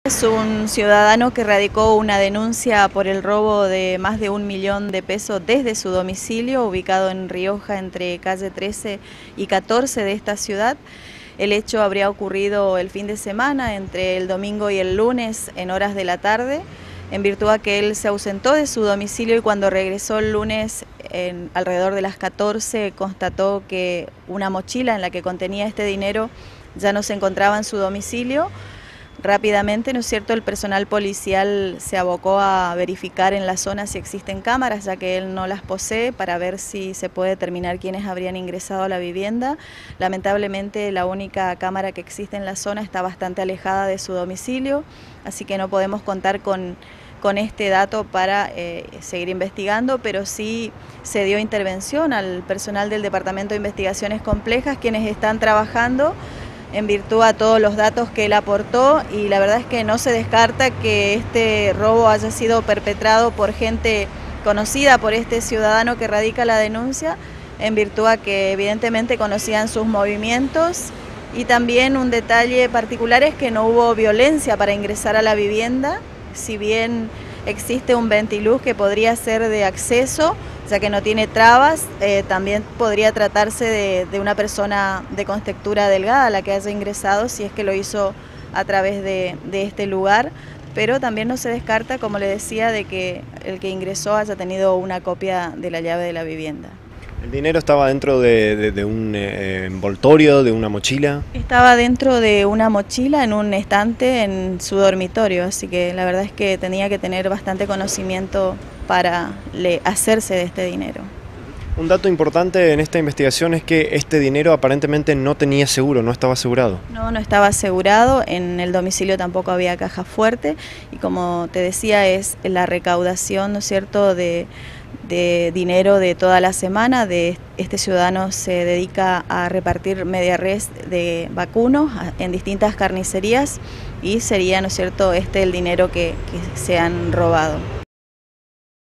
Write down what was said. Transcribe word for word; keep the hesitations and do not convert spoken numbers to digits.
Es un ciudadano que radicó una denuncia por el robo de más de un millón de pesos desde su domicilio, ubicado en Rioja, entre calle trece y catorce de esta ciudad. El hecho habría ocurrido el fin de semana, entre el domingo y el lunes, en horas de la tarde, en virtud a que él se ausentó de su domicilio y cuando regresó el lunes, en, alrededor de las catorce, constató que una mochila en la que contenía este dinero ya no se encontraba en su domicilio. Rápidamente, ¿no es cierto?, el personal policial se abocó a verificar en la zona si existen cámaras, ya que él no las posee, para ver si se puede determinar quiénes habrían ingresado a la vivienda. Lamentablemente, la única cámara que existe en la zona está bastante alejada de su domicilio, así que no podemos contar con, con este dato para eh, seguir investigando, pero sí se dio intervención al personal del Departamento de Investigaciones Complejas, quienes están trabajando en virtud a todos los datos que él aportó, y la verdad es que no se descarta que este robo haya sido perpetrado por gente conocida por este ciudadano que radica la denuncia, en virtud a que evidentemente conocían sus movimientos. Y también un detalle particular es que no hubo violencia para ingresar a la vivienda, si bien existe un ventiluz que podría ser de acceso, ya que no tiene trabas, eh, también podría tratarse de, de una persona de contextura delgada la que haya ingresado, si es que lo hizo a través de, de este lugar, pero también no se descarta, como le decía, de que el que ingresó haya tenido una copia de la llave de la vivienda. ¿El dinero estaba dentro de, de, de un eh, envoltorio, de una mochila? Estaba dentro de una mochila en un estante en su dormitorio, así que la verdad es que tenía que tener bastante conocimiento para le, hacerse de este dinero. Un dato importante en esta investigación es que este dinero aparentemente no tenía seguro, no estaba asegurado. No, no estaba asegurado, en el domicilio tampoco había caja fuerte y, como te decía, es la recaudación, ¿no es cierto?, de, de dinero de toda la semana. De este ciudadano se dedica a repartir media res de vacunos en distintas carnicerías y sería, ¿no es cierto?, este el dinero que, que se han robado.